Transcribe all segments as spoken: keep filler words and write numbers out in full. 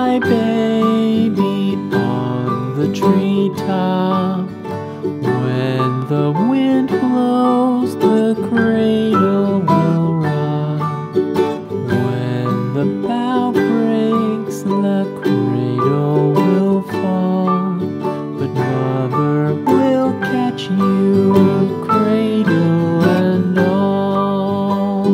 my baby on the treetop. When the wind blows, the cradle will rock. When the bough breaks, the cradle will fall. But mother will catch you, cradle and all.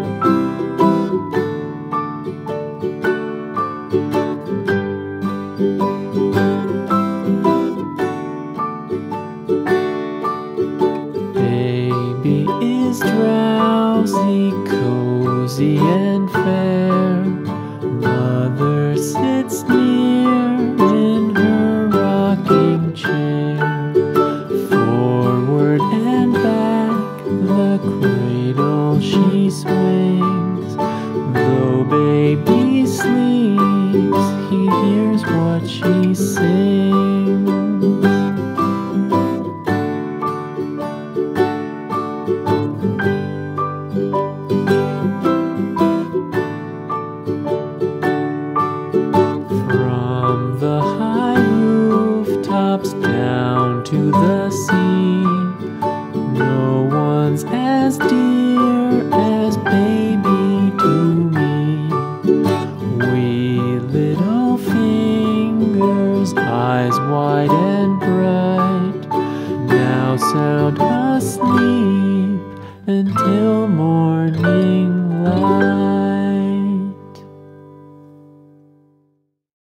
Baby is drowsy, cozy and fair. Mother sits near in her rocking chair. Forward and back the cradle she swings. Though baby sleeps, he hears what she sings. From the high rooftops down to the sea, no one's as dear as baby to me. Wee little fingers, eyes wide and bright, now sound asleep until morning light.